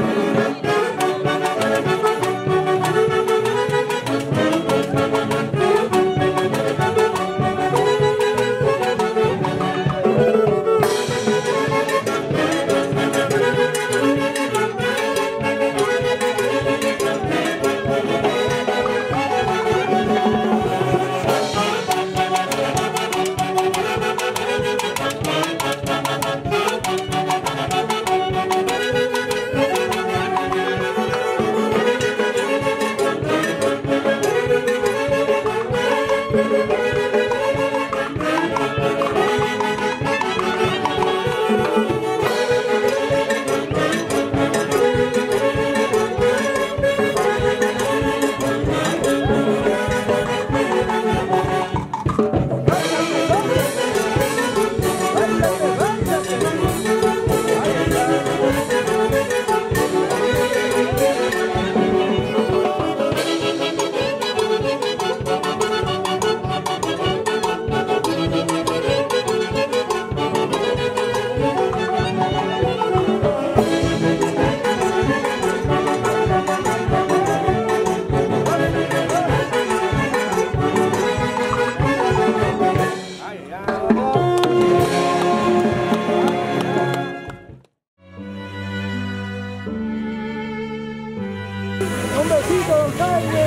Un besito, don Jaime.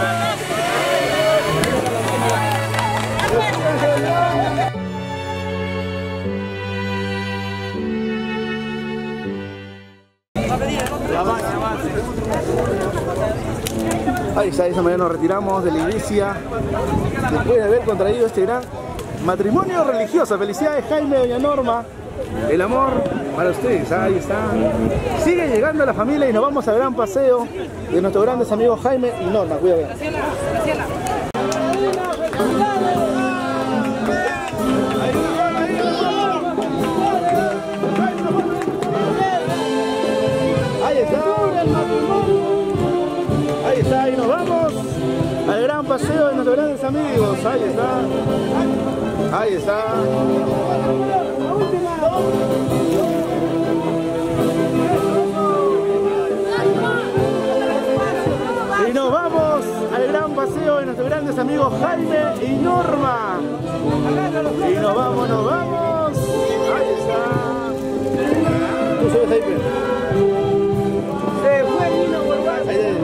Ahí está, de esa manera nos retiramos de la iglesia después de haber contraído este gran matrimonio religioso. Felicidades, Jaime, doña Norma. El amor para ustedes, ahí está. Sigue llegando la familia y nos vamos al gran paseo de nuestros grandes amigos Jaime y Norma. Cuídate. Ahí está. Ahí está, y nos vamos al gran paseo de nuestros grandes amigos. Ahí está. Ahí está. Y nos vamos al gran paseo de nuestros grandes amigos Jaime y Norma. Y nos vamos, nos vamos. Ahí está. Tú subes ahí, pero. Se fue y no vuelve.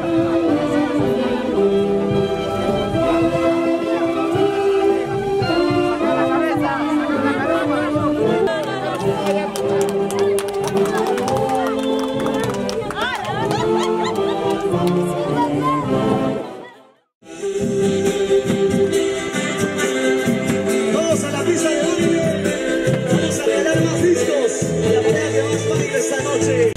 Todos a la pista de baile. Vamos a regalar más discos a la pareja que más baile esta noche.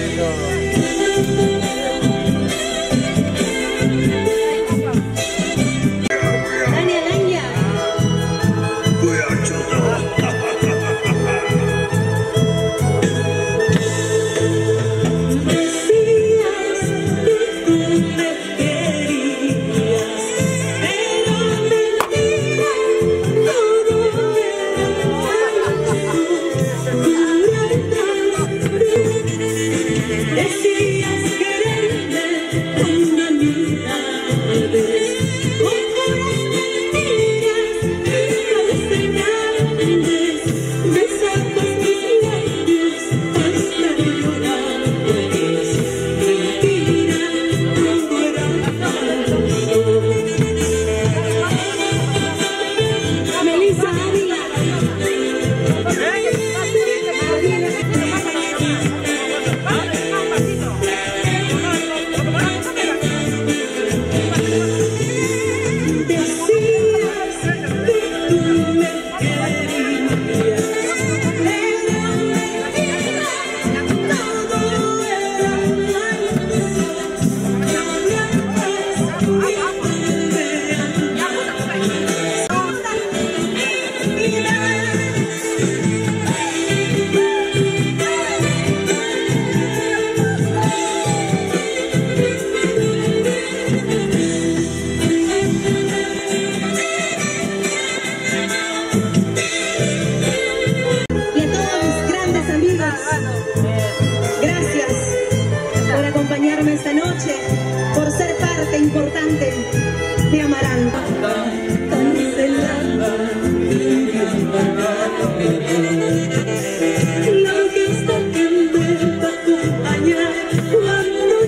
Gracias por acompañarnos.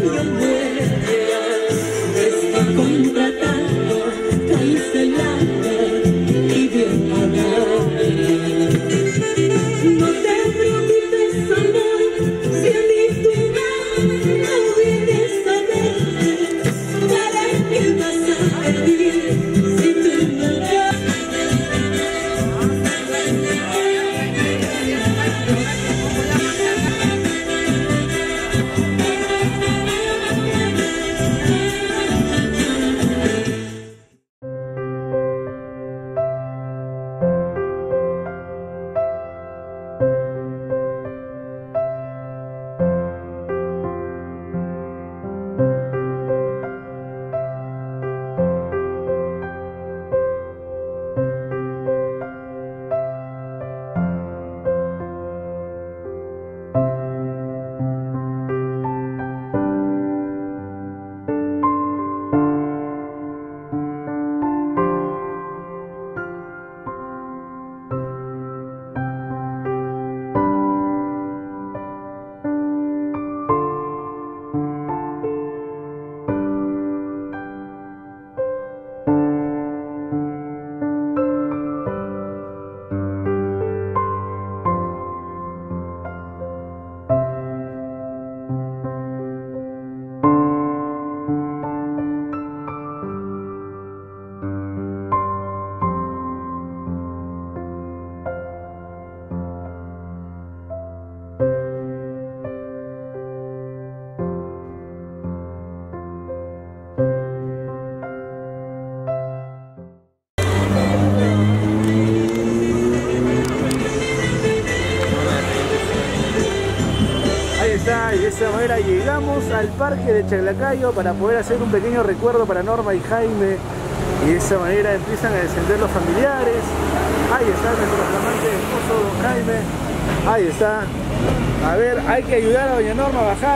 Y de esa manera llegamos al parque de Chaclacayo para poder hacer un pequeño recuerdo para Norma y Jaime. Y de esa manera empiezan a descender los familiares. Ahí está nuestro flamante esposo don Jaime. Ahí está. A ver, hay que ayudar a doña Norma a bajar.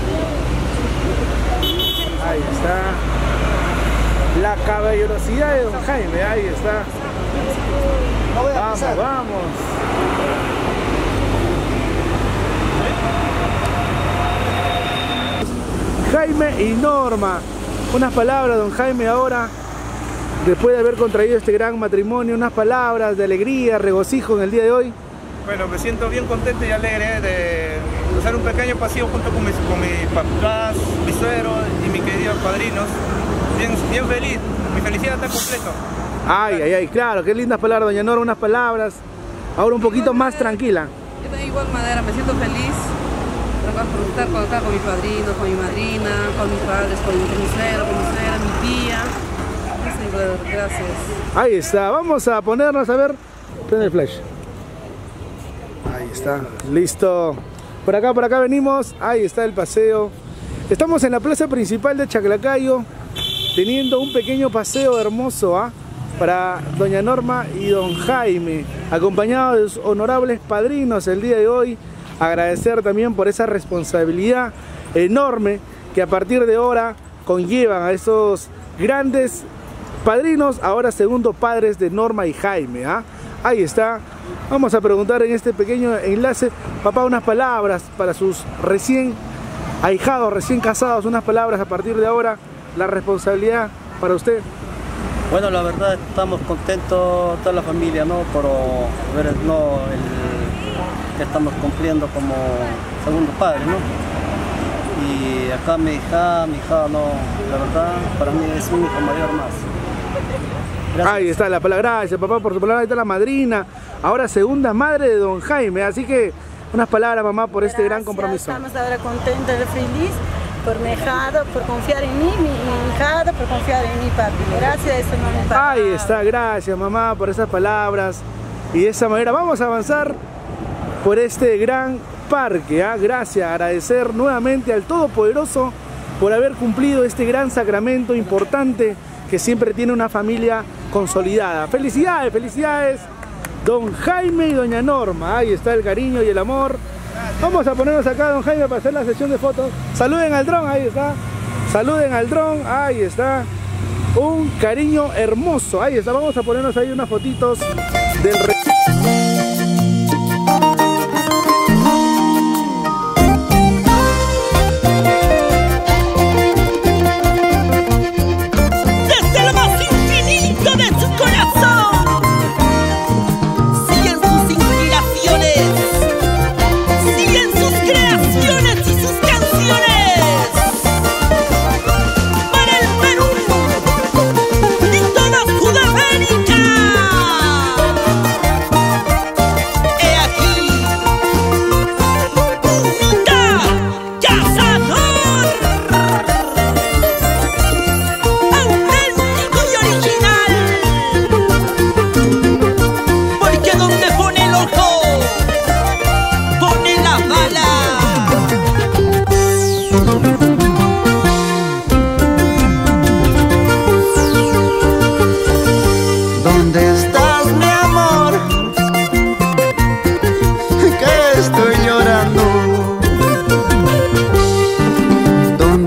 Ahí está. La caballerosidad de don Jaime. Ahí está. Vamos, vamos. Jaime y Norma, unas palabras, don Jaime, ahora, después de haber contraído este gran matrimonio, unas palabras de alegría, regocijo en el día de hoy. Bueno, me siento bien contento y alegre de hacer un pequeño paseo junto con mis papás, mis suegros y mis queridos padrinos. Bien feliz, mi felicidad está completa. Ay, ay, ay, claro, qué lindas palabras, doña Norma, unas palabras, ahora un poquito más tranquila. Yo de igual manera me siento feliz por estar acá con mis padrinos, con mi madrina, con mis padres, con mi suegro, con mi suegra, mi tía. Gracias. Ahí está, vamos a ponernos a ver, prende el flash. Ahí está, listo. Por acá venimos, ahí está el paseo. Estamos en la plaza principal de Chaclacayo, teniendo un pequeño paseo hermoso, para doña Norma y don Jaime, acompañados de sus honorables padrinos el día de hoy. Agradecer también por esa responsabilidad enorme que a partir de ahora conllevan a esos grandes padrinos, ahora segundo padres de Norma y Jaime. Ahí está. Vamos a preguntar en este pequeño enlace, papá, unas palabras para sus recién ahijados, recién casados, unas palabras a partir de ahora, la responsabilidad para usted. Bueno, la verdad estamos contentos, toda la familia, ¿no? Por ver que estamos cumpliendo como segundo padre, ¿no? Y acá mi hija, no, la verdad, para mí es un hijo mayor más. Gracias. Ahí está la palabra, gracias papá por su palabra, ahí está la madrina, ahora segunda madre de don Jaime, así que unas palabras, mamá, por este gran compromiso. Estamos ahora contentos y felices por mi hijado, por confiar en mí, mi hijado, por confiar en mi papi. Gracias a eso, mamá. Ahí está, gracias mamá por esas palabras. Y de esa manera vamos a avanzar por este gran parque. Gracias, agradecer nuevamente al Todopoderoso por haber cumplido este gran sacramento importante que siempre tiene una familia consolidada. Felicidades, felicidades, don Jaime y doña Norma. Ahí está el cariño y el amor. Vamos a ponernos acá, don Jaime, para hacer la sesión de fotos. Saluden al dron, ahí está. Saluden al dron, ahí está. Un cariño hermoso, ahí está. Vamos a ponernos ahí unas fotitos del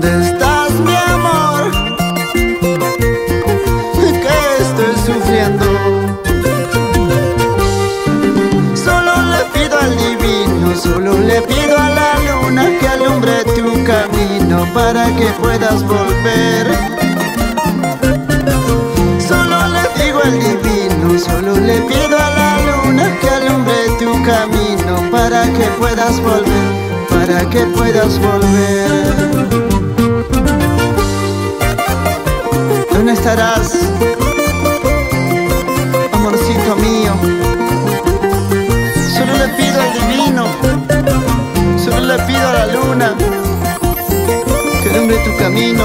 ¿Dónde estás, mi amor? Que estoy sufriendo. Solo le pido al divino, solo le pido a la luna que alumbre tu camino para que puedas volver. Solo le digo al divino, solo le pido a la luna que alumbre tu camino para que puedas volver, para que puedas volver. ¿Dónde estarás, amorcito mío? Solo le pido al divino, solo le pido a la luna que alumbre tu camino.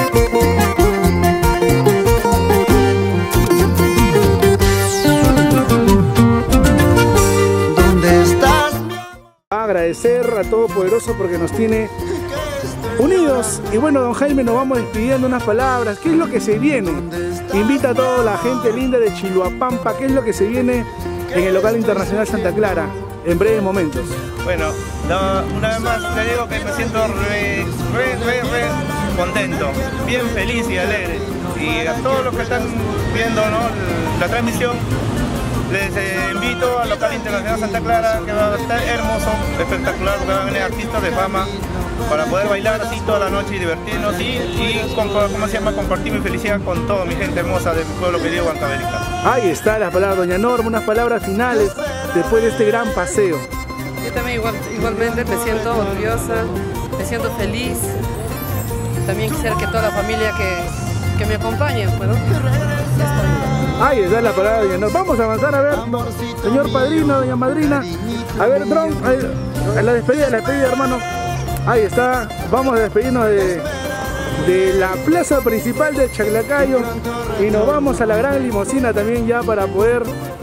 ¿Dónde estás? Agradecer a Todopoderoso porque nos tiene unidos. Y bueno, don Jaime, nos vamos despidiendo unas palabras. ¿Qué es lo que se viene? Invita a toda la gente linda de Chiloapampa. ¿Qué es lo que se viene en el local internacional Santa Clara en breves momentos? Bueno, una vez más te digo que me siento re contento, bien feliz y alegre. Y a todos los que están viendo, ¿no?, la transmisión, les invito al local internacional Santa Clara, que va a estar hermoso, espectacular, porque van a venir artistas de fama para poder bailar así toda la noche y divertirnos y compartir mi felicidad con toda mi gente hermosa de mi pueblo querido Huancavelica. Ahí está las palabras, doña Norma, unas palabras finales después de este gran paseo. Yo también igualmente me siento orgullosa, me siento feliz. También quisiera que toda la familia que me acompañe, pues, ¿no? Ahí está la palabra, doña Norma. Vamos a avanzar, a ver, señor padrino, doña madrina. A ver, Dron, la despedida, hermano. Ahí está, vamos a despedirnos de la plaza principal de Chaclacayo y nos vamos a la gran limusina también ya para poder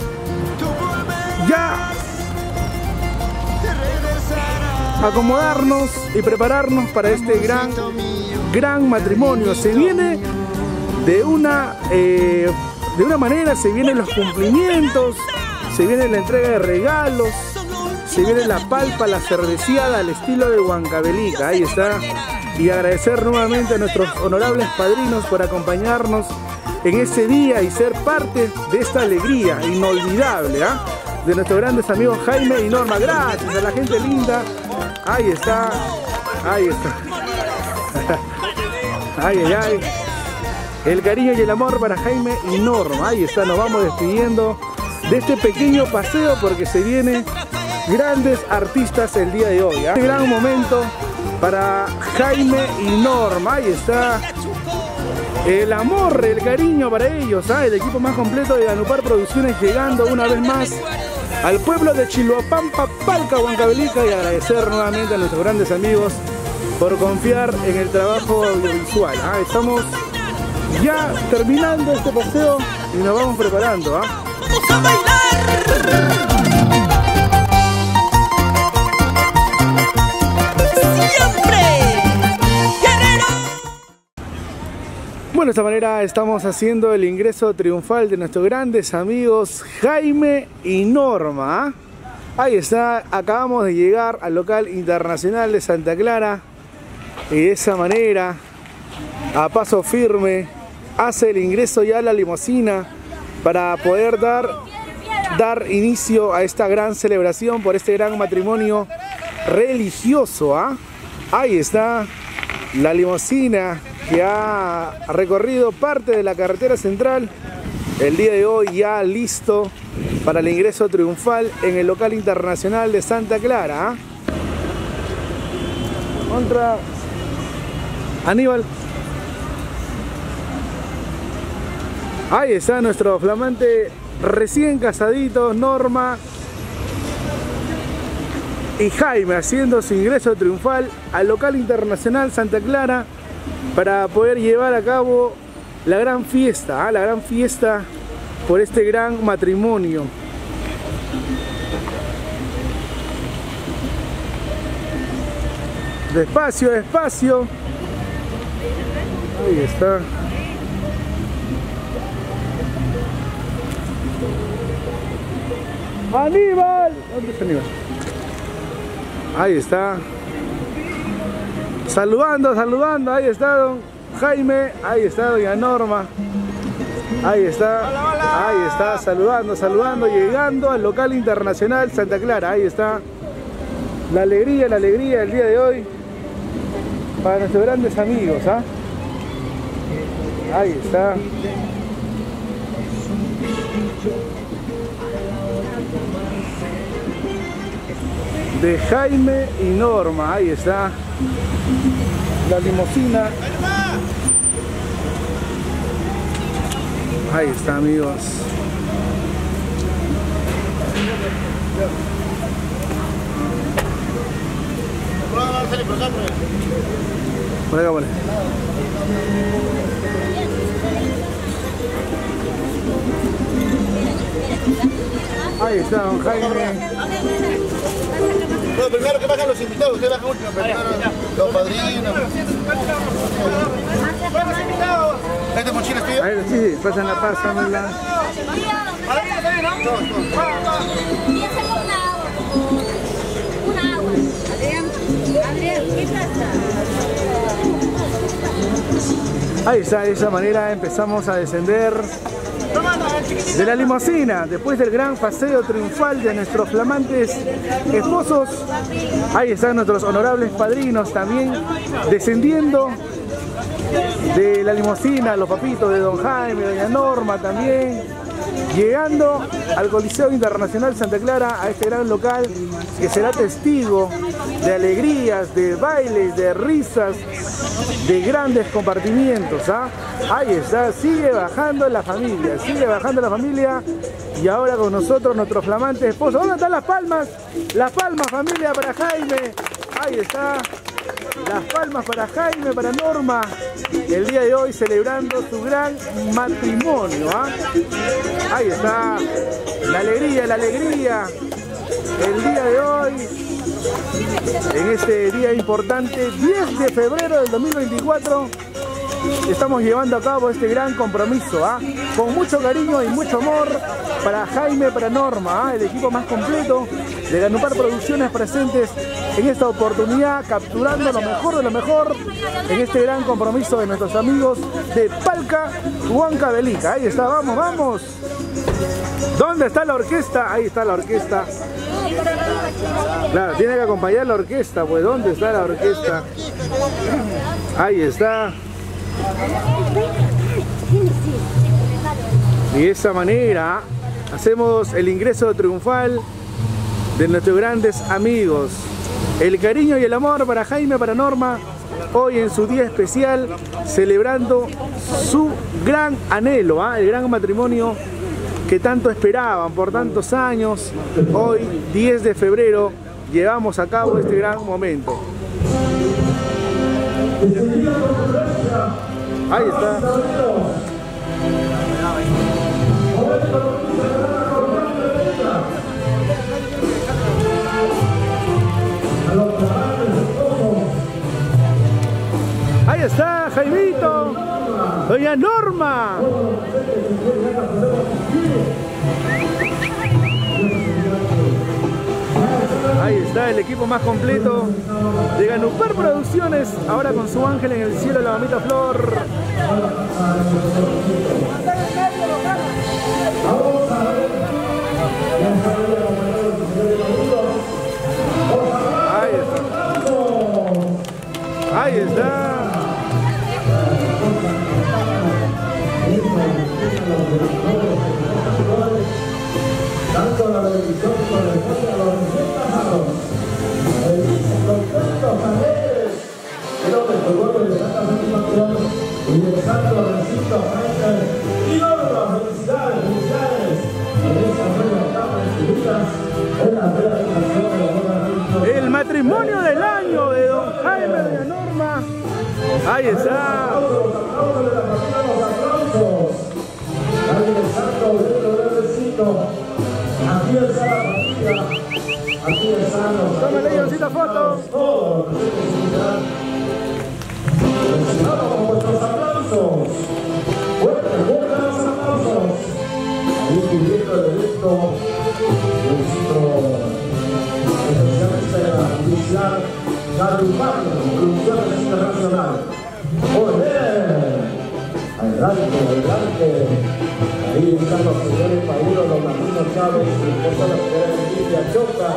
ya acomodarnos y prepararnos para este gran matrimonio. Se viene de una manera, se vienen los cumplimientos, se viene la entrega de regalos, se viene la palpa, la cerveciada al estilo de Huancavelica. Ahí está. Y agradecer nuevamente a nuestros honorables padrinos por acompañarnos en este día y ser parte de esta alegría inolvidable, de nuestros grandes amigos Jaime y Norma. Gracias a la gente linda. Ahí está. Ahí está. Ay. El cariño y el amor para Jaime y Norma. Ahí está, nos vamos despidiendo de este pequeño paseo porque se vienen grandes artistas el día de hoy. Un gran momento para Jaime y Norma. Ahí está el amor, el cariño para ellos. El equipo más completo de Ganupar Producciones llegando una vez más al pueblo de Chiloapampa, Palca, Huancavelica, y agradecer nuevamente a nuestros grandes amigos por confiar en el trabajo audiovisual. Estamos ya terminando este paseo y nos vamos preparando. ¡Vamos a bailar! Bueno, de esta manera estamos haciendo el ingreso triunfal de nuestros grandes amigos Jaime y Norma. Ahí está, acabamos de llegar al local internacional de Santa Clara y de esa manera, a paso firme, hace el ingreso ya a la limusina para poder dar inicio a esta gran celebración por este gran matrimonio religioso. Ahí está la limusina que ha recorrido parte de la carretera central el día de hoy, ya listo para el ingreso triunfal en el local internacional de Santa Clara. Contra Aníbal. Ahí está nuestro flamante recién casadito Norma y Jaime haciendo su ingreso triunfal al local internacional Santa Clara para poder llevar a cabo la gran fiesta, la gran fiesta por este gran matrimonio. Despacio, despacio. Ahí está. ¡Aníbal! ¿Dónde está Aníbal? Ahí está. Saludando, ahí está don Jaime, ahí está doña Norma, ahí está, saludando, llegando al local internacional Santa Clara, ahí está, la alegría el día de hoy para nuestros grandes amigos, ¿ah? Ahí está. De Jaime y Norma, ahí está la limusina, ahí está, amigos. Por acá, por acá. Ahí está don Jaime. Bueno, primero que bajan los invitados, usted baja último, primero los padrinos. ¿Esta mochila es tuya? Ahí, sí, pasan la pasa, ¿verdad? Una agua. Adrián, ¿qué pasa? Ahí está, de esa manera empezamos a descender de la limusina, después del gran paseo triunfal de nuestros flamantes esposos. Ahí están nuestros honorables padrinos también descendiendo de la limusina, los papitos de don Jaime, doña Norma también, llegando al Coliseo Internacional Santa Clara, a este gran local que será testigo de alegrías, de bailes, de risas, de grandes compartimientos, ¿ah? Ahí está, sigue bajando la familia, y ahora con nosotros nuestro flamante esposo. ¿Dónde están las palmas? Las palmas, familia, para Jaime. Ahí está, las palmas para Jaime, para Norma, el día de hoy celebrando su gran matrimonio, ¿ah? Ahí está, la alegría, el día de hoy, en este día importante, 10 de febrero del 2024, estamos llevando a cabo este gran compromiso, ¿ah? Con mucho cariño y mucho amor para Jaime, para Norma, ¿ah? El equipo más completo de Ganupar Producciones presentes en esta oportunidad, capturando lo mejor de lo mejor en este gran compromiso de nuestros amigos de Palca Huancavelica. Ahí está, vamos. ¿Dónde está la orquesta? Ahí está la orquesta. Claro, tiene que acompañar la orquesta, pues ¿dónde está la orquesta? Ahí está. Y de esa manera hacemos el ingreso triunfal de nuestros grandes amigos. El cariño y el amor para Jaime, para Norma, hoy en su día especial, celebrando su gran anhelo, ¿ah? El gran matrimonio que tanto esperaban por tantos años. Hoy, 10 de febrero, llevamos a cabo este gran momento. Ahí está. Ahí está, Jaimito, doña Norma. Ahí está el equipo más completo de Ganupar Producciones, ahora con su ángel en el cielo, la mamita Flor. Ahí está. Ahí está. Tanto la televisión como la historia los recién casados, contentos, alegres, creo que el pueblo de Santa Satisfacción y de Santo Lorencito, Jaime y Norma, felicidades, en esa nueva etapa de sus vidas, en la realización de la buena. El matrimonio del año de don Jaime y doña Norma. Ahí está. Aplausos de la familia, los aplausos. Dale el santo dedo del vecino. Aquí está la familia, aquí están los... ¡Tómale, Leoncita, foto! Todos los felicitados con vuestros aplausos. Fuertes los aplausos. Ahí pidiendo el directo nuestro especialista de la judicial, Ganupar Producciones adelante. Ahí están los señores Paulo, don Martino Chávez, y toda la señora Emilia Choca.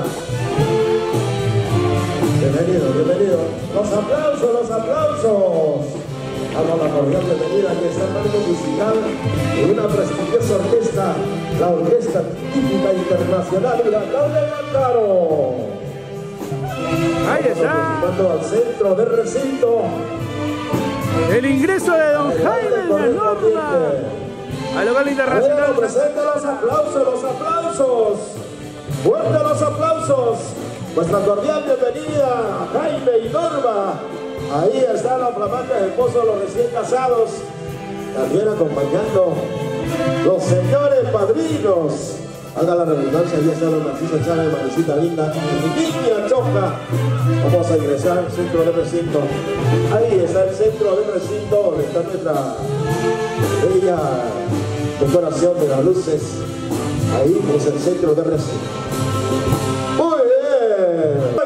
Bienvenido, bienvenido. Los aplausos, los aplausos. Damos la cordial bienvenida. Aquí está el marco musical de una prestigiosa orquesta, la Orquesta Típica Internacional Huracán de Lántaro. Ahí está. Al centro del recinto. El ingreso de don Jaime Villanorma al local internacional. Presenta los aplausos, los aplausos. Fuerte los aplausos. Nuestra cordial bienvenida a Jaime y Norma. Ahí está la flamante esposa de los recién casados. También acompañando los señores padrinos. Haga la redundancia, ahí está la Narcisa Chávez, Marecita Linda, Niña Choca. Vamos a ingresar al centro del recinto. Ahí está el centro del recinto, donde está nuestra bella decoración de las luces. Ahí es el centro del recinto. Muy bien.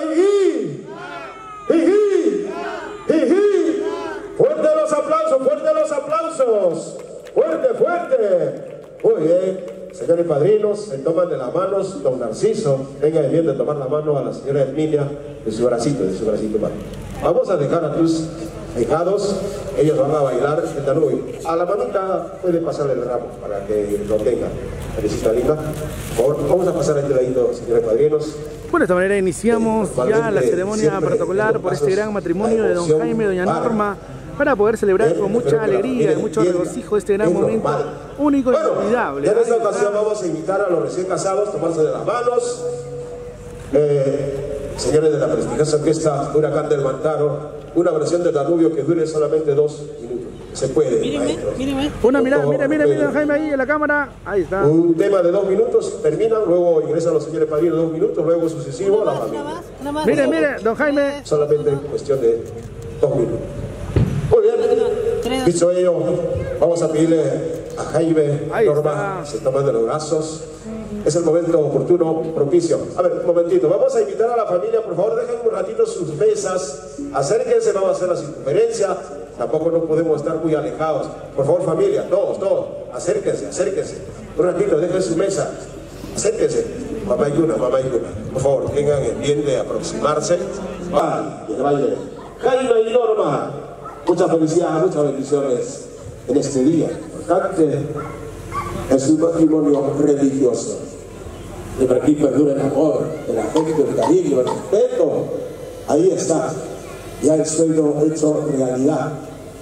¡Jiji! Fuerte los aplausos, fuerte los aplausos. Fuerte, fuerte. Muy bien. Señores padrinos, se toman de las manos, don Narciso, venga bien de tomar la mano a la señora Emilia de su bracito, padre. Vamos a dejar a tus hijados, ellos van a bailar el Danubio. A la manita puede pasarle el ramo para que lo tenga. Felicita linda. Por favor, vamos a pasar a este ladito, señores padrinos. Bueno, de esta manera iniciamos ya la ceremonia protocolar por este gran matrimonio de don Jaime y doña Norma, para poder celebrar con mucha alegría y mucho regocijo este gran momento único y inolvidable. En esta ocasión vamos a invitar a los recién casados a tomarse de las manos. Señores de la prestigiosa orquesta Huracán del Lántaro, una versión de Danubio que dure solamente 2 minutos. Se puede. Míreme. Una mirada, mira Jaime ahí en la cámara. Ahí está. Un tema de 2 minutos, terminan, luego ingresan los señores padrinos 2 minutos, luego sucesivo a la familia. Mire, don Jaime. Solamente cuestión de 2 minutos. Muy bien, dicho ello, vamos a pedirle a Jaime Norma, se toman de los brazos. Es el momento oportuno, propicio. A ver, un momentito, vamos a invitar a la familia, por favor, dejen un ratito sus mesas, acérquense, vamos a hacer la circunferencia, tampoco no podemos estar muy alejados. Por favor, familia, todos, acérquense. Un ratito, dejen su mesa, acérquense. Mamá y una. Por favor, tengan el bien de aproximarse. Vale. Jaime y Norma. Muchas felicidades, muchas bendiciones en este día importante. Es un matrimonio religioso. De aquí perdura el amor, el afecto, el cariño, el respeto. Ahí está, ya el sueño hecho realidad.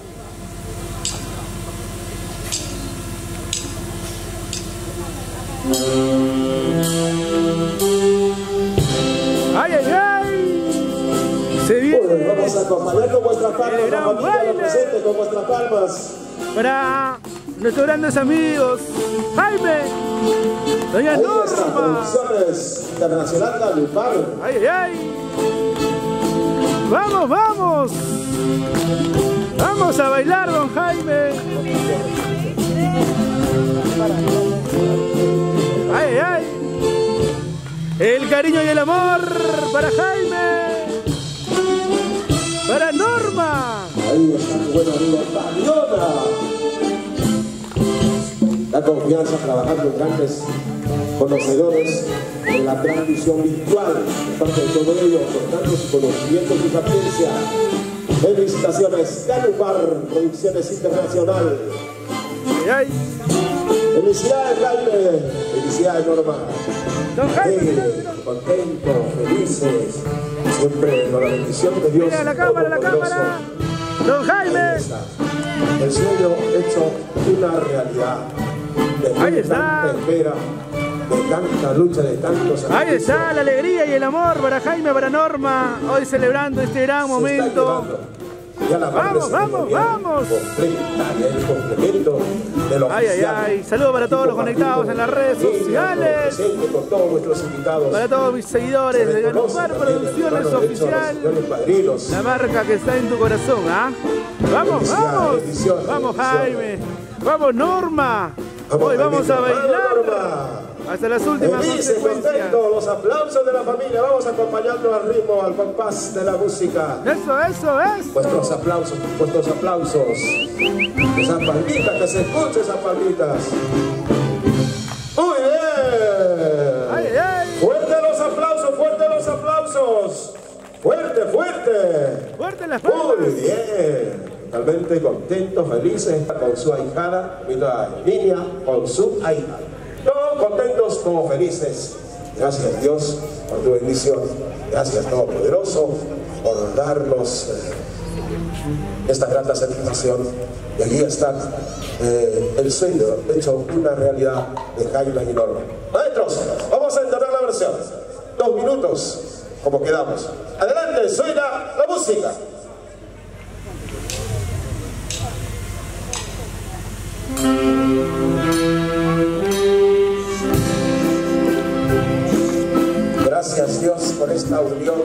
Se viene. Bueno, vamos a acompañar con vuestras palmas, la familia lo presente con vuestras palmas. Para nuestros grandes amigos, Jaime, doña Norma. Producciones Internacional Galupar. ¡Ay! ¡Vamos! ¡Vamos a bailar, don Jaime! ¡Ay! El cariño y el amor para Jaime, para Norma. Ahí está mi buen amigo Paliona. La confianza trabajando en grandes conocedores de la transmisión virtual. De parte de todo ello, contando su conocimiento y su sapiencia. Felicitaciones, Galupar Producciones Internacional. Felicidades, Jaime. Felicidades, Norma. Don Jaime, contento, felices, siempre con la bendición de Dios. Mira la cámara. Don Jaime. El sueño hecho una realidad. Ahí está. Tanta espera, de tanta lucha, de tantos años. Ahí está la alegría y el amor para Jaime, para Norma, hoy celebrando este gran momento. Vamos. El complemento de los Saludos para todos los conectados en las redes sociales. Con todos nuestros invitados. Para todos mis seguidores de Galupar Producciones Oficial. La marca que está en tu corazón, ¿ah? Vamos Jaime. Vamos Norma. Hoy vamos a bailar. Hasta las últimas Felices, consecuencias. contentos, los aplausos de la familia. Vamos acompañando al ritmo, al compás de la música. Eso. Vuestros aplausos. Esas palmitas, que se escuchen esas palmitas. Muy bien. Ay. Fuerte los aplausos. Fuerte las palmas. Muy bien. Totalmente contentos, felices con su ahijada, mira, niña, con su ahijada. Todos contentos como felices. Gracias Dios por tu bendición. Gracias Todopoderoso por darnos esta grata satisfacción. Y aquí está el sueño hecho una realidad de Jaime y Norma. Maestros, vamos a entonar la versión. 2 minutos, como quedamos. Adelante, suena la música. Gracias Dios por esta unión.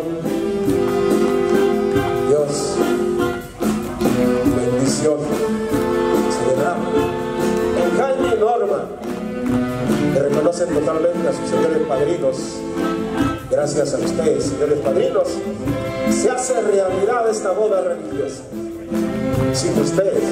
Dios, bendición. Celebramos en Jaime y Norma, que reconocen totalmente a sus señores padrinos. Gracias a ustedes, señores padrinos, se hace realidad esta boda religiosa. Sin ustedes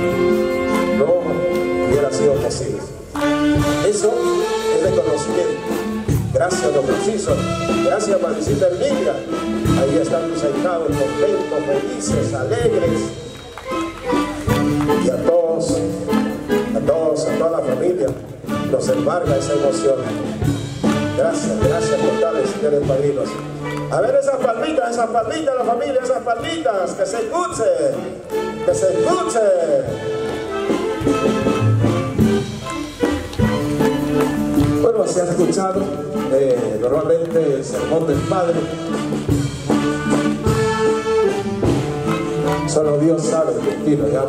no hubiera sido posible. Eso es reconocimiento. Gracias, don Narciso. Gracias, Madrecita Herminia. Ahí están tus ahijados, contentos, felices, alegres. Y a toda la familia nos embarga esa emoción. Gracias totales, señores padrinos. A ver esas palmitas, la familia, esas palmitas, que se escuche. Bueno, se ha escuchado normalmente el sermón del Padre. Solo Dios sabe el destino, digamos.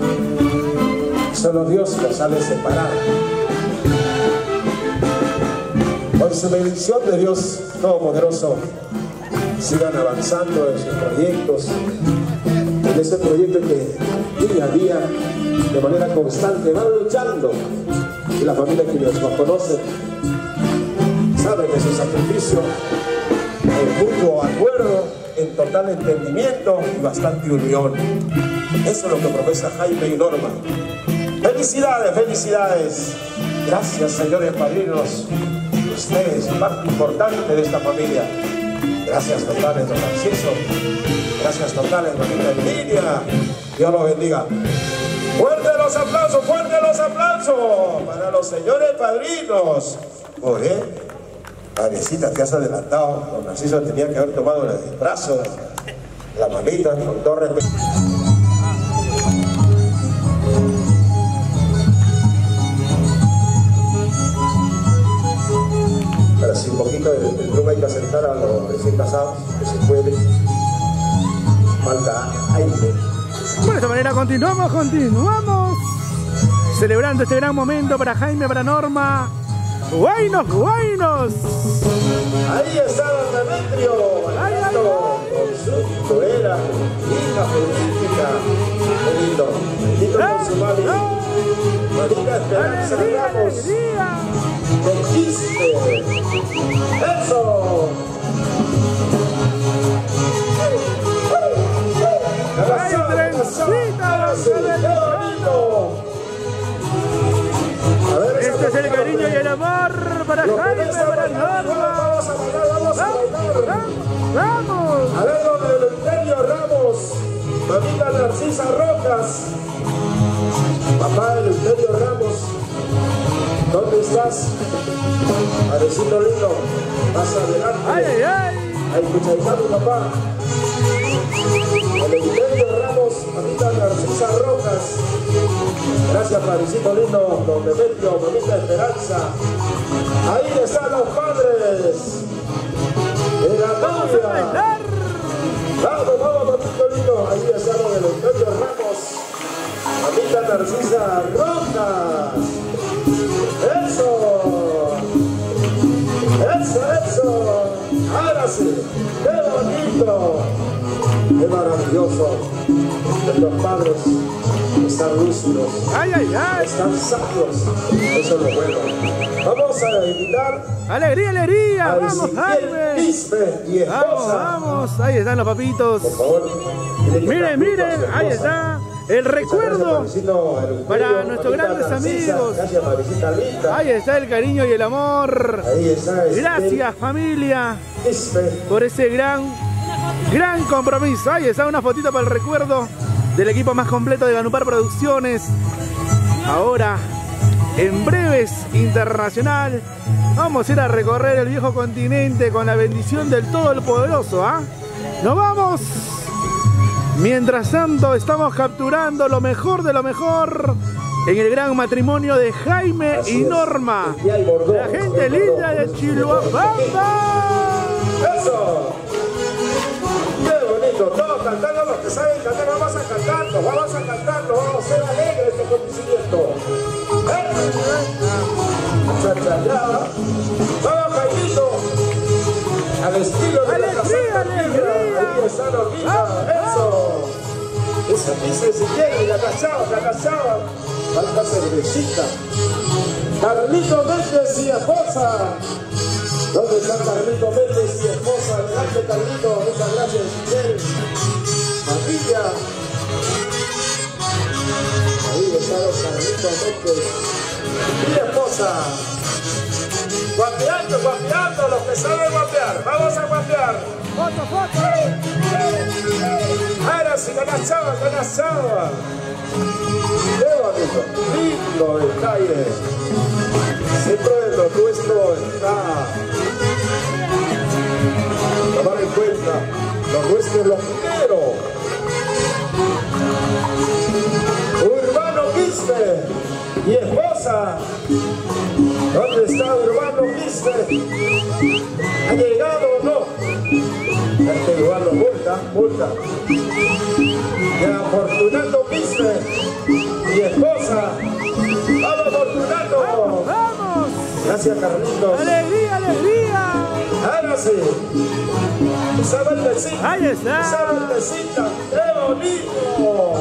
Solo Dios nos sabe separar. Con su bendición de Dios Todopoderoso, sigan avanzando en sus proyectos, en ese proyecto que día a día, de manera constante, van luchando. Y la familia que los conocen sabe de su sacrificio, en mutuo acuerdo, en total entendimiento y bastante unión. Eso es lo que profesa Jaime y Norma. Felicidades. Gracias, señores padrinos. Ustedes, parte importante de esta familia. Gracias totales, don Narciso. Gracias totales, don Herminia. Dios los bendiga. ¡Fuerte los aplausos para los señores padrinos! Oye, Arecita, te has adelantado. Don Narciso tenía que haber tomado el brazo, la mamita, con todo respeto. Ahora sí, un poquito el grupo hay que acercar a los recién casados, que se puede. Falta aire. De esta manera continuamos celebrando este gran momento para Jaime, para Norma. ¡Guainos! Ahí está don Demetrio, con su torera, hija felicita. Qué lindo. Bendito con su mami. Marita Esperanza Ramos. Conquiste. ¡Eso! Este es el cariño y el amor para Jaime, para Norma. ¡Vamos! A ver, don Eleuterio Ramos, mamita Narcisa Rojas, papá Eleuterio Ramos, ¿dónde estás? Padrecito lindo, más adelante. Ahí escucha mi papá. Eleuterio Ramos, mamita Narcisa Rojas. Gracias, padrecito lindo, don Demetrio, mamita Esperanza. Ahí están los padres de la novia. Vamos, papito lindo. Ahí está don Eleuterio Ramos, mamita Narcisa Rojas. Eso. Ahora sí, qué bonito, qué maravilloso. Nuestros padres están lúcidos, ¡Ay, ay, ay! están sanos. Eso es lo bueno. Vamos a invitar ¡Alegría, alegría! al ¡Vamos, Jaime! Quispe y esposa. ¡Vamos, vamos! Ahí están los papitos. Por favor. Miren, miren, ahí está el recuerdo para nuestros grandes amigos. Gracias, Marisita Linda. Ahí está el cariño y el amor. Ahí está. Gracias, familia, Quispe. por ese gran compromiso. Ahí está una fotito para el recuerdo del equipo más completo de Ganupar Producciones. Ahora, en breves, internacional, vamos a ir a recorrer el viejo continente con la bendición del Todopoderoso, ¿ah? ¡Nos vamos! Mientras tanto, estamos capturando lo mejor de lo mejor en el gran matrimonio de Jaime y Norma. La gente linda de Chiluapamba. ¡Eso! ¡Qué bonito! Todos cantando, los que saben cantar, vamos a cantarlo, vamos a cantarlo, vamos a ser alegres este acontecimiento. Vamos, Jaimito, al estilo de la caseta. Ahí está Normita, eso. Esa dice si quiere, la cachaba. Falta cervecita. Carlito Méndez y esposa. ¿Dónde están Carlito Méndez y esposa? Adelante, Carlito, muchas gracias, Miguel. Maquilla. Ahí están los Carlitos Méndez y esposa. Guapeando, los que saben guapear. Vamos a guapear. ¡Foto! Ahora sí, ganachaba. Qué bonito, lindo detalle. Siempre lo nuestro está. Tomar en cuenta, lo nuestro es lo primero. Urbano Quispe y esposa. ¿Dónde está Urbano Quispe? ¿Ha llegado o no? Este Urbano, multa. Y a Fortunato Quispe y esposa. ¡Vamos, Fortunato! ¡Vamos! Gracias, Carlitos. ¡Alegría! Ahora sí. Esa vueltecita. Ahí está. Esa vueltecita. ¡Qué bonito!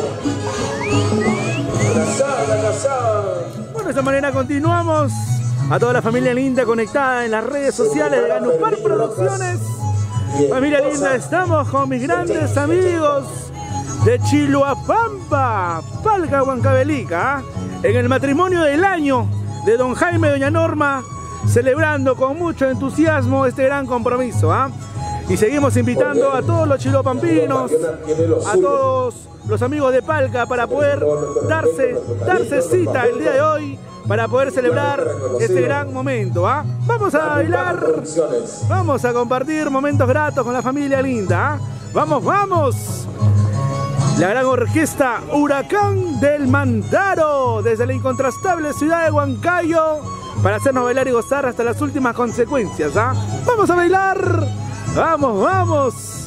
Abrazada. Bueno, de esta manera continuamos. A toda la familia linda conectada en las redes sociales de Ganupar Producciones. Familia linda, estamos con mis grandes amigos de Chiluapamba, Palca, Huancavelica, en el matrimonio del año de don Jaime y doña Norma, celebrando con mucho entusiasmo este gran compromiso. Y seguimos invitando a todos los chiluapampinos, a todos los amigos de Palca para poder darse cita el día de hoy, para poder celebrar este gran momento. Vamos a bailar, vamos a compartir momentos gratos con la familia linda. ¡Vamos! La gran orquesta Huracán del Mandaro, desde la incontrastable ciudad de Huancayo, para hacernos bailar y gozar hasta las últimas consecuencias. ¡Vamos a bailar! ¡Vamos!